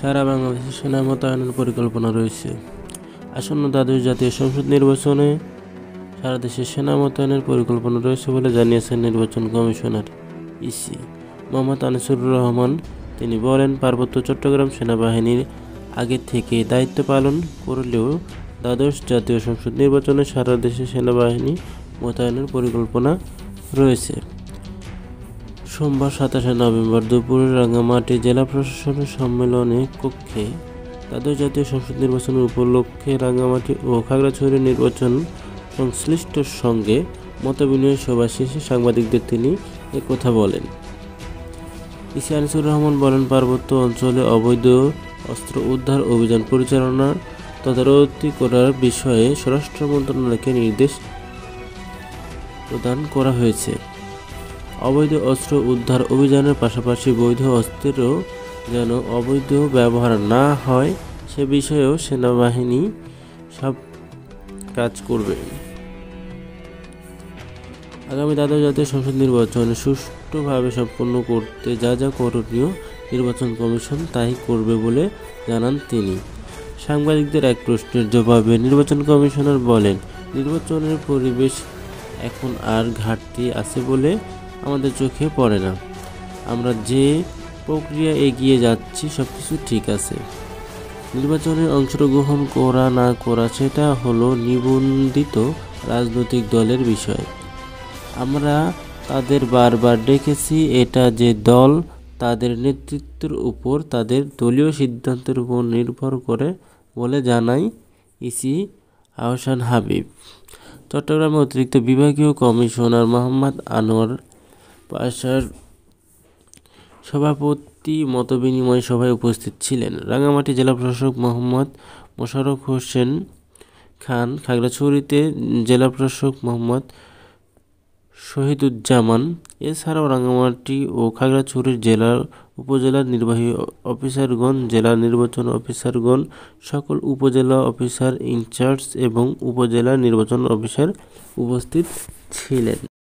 সারা বাংলাদেশে সেনা মোতায়েনের পরিকল্পনা রয়েছে। আসন্ন দ্বাদশ জাতীয় সংসদ নির্বাচনে সারা দেশে সেনা মোতায়েনের পরিকল্পনা রয়েছে বলে জানিয়েছেন নির্বাচন কমিশনার ইসি মোহাম্মদ আনিসুর রহমান। তিনি বলেন, পার্বত্য চট্টগ্রাম সেনাবাহিনীর আগে থেকে দায়িত্ব পালন করলেও দ্বাদশ জাতীয় সংসদ নির্বাচনে সারা দেশে সেনাবাহিনী মোতায়েনের পরিকল্পনা রয়েছে। সোমবার 27 নভেম্বর দুপুরে রাঙ্গামাটি জেলা প্রশাসনের সম্মেলনে কক্ষে দ্বাদশ জাতীয় সংসদ নির্বাচনের উপলক্ষে রাঙ্গামাটি ও খাগড়াছড়ি নির্বাচন সংশ্লিষ্টর সঙ্গে মতবিনিময় সভা শেষে সাংবাদিকদের তিনি একথা বলেন। ইসি আনিসুর রহমান বলেন, পার্বত্য অঞ্চলে অবৈধ অস্ত্র উদ্ধার অভিযান পরিচালনার তদারকি করার বিষয়ে স্বরাষ্ট্র মন্ত্রণালয়কে নির্দেশ প্রদান করা হয়েছে। অবৈধ অস্ত্র উদ্ধার অভিযানের পাশাপাশি বৈধ অস্ত্রেরও যেন অবৈধ ব্যবহার না হয় সে বিষয়েও সেনাবাহিনী সব কাজ করবে। আগামী দ্বাদশ জাতীয় সংসদ নির্বাচন সুষ্ঠুভাবে সম্পন্ন করতে যা যা করণীয় নির্বাচন কমিশন তাই করবে বলে জানান তিনি। সাংবাদিকদের এক প্রশ্নের জবাবে নির্বাচন কমিশনার বলেন, নির্বাচনের পরিবেশ এখন আর ঘাটতি আছে বলে আমাদের চোখে পড়ে না। আমরা যে প্রক্রিয়া এগিয়ে যাচ্ছি সবকিছু ঠিক আছে। নির্বাচনে অংশগ্রহণ করা না করা সেটা হলো নিবন্ধিত রাজনৈতিক দলের বিষয়। আমরা তাদের বারবার ডেকেছি, এটা যে দল তাদের নেতৃত্বের উপর তাদের দলীয় সিদ্ধান্তের উপর নির্ভর করে বলে জানায় ইসি আহসান হাবিব। চট্টগ্রামে অতিরিক্ত বিভাগীয় কমিশনার মোহাম্মদ আনোয়ার পাশার সভাপতি মতবিনিময় সভায় উপস্থিত ছিলেন। রাঙ্গামাটি জেলা প্রশাসক মোহাম্মদ মোশাররফ হোসেন খান, খাগড়াছড়িতে জেলা প্রশাসক মোহাম্মদ শহীদুজ্জামান, এছাড়াও রাঙ্গামাটি ও খাগড়াছড়ির জেলার উপজেলা নির্বাহী অফিসারগণ, জেলা নির্বাচন অফিসারগণ, সকল উপজেলা অফিসার ইনচার্জ এবং উপজেলা নির্বাচন অফিসার উপস্থিত ছিলেন।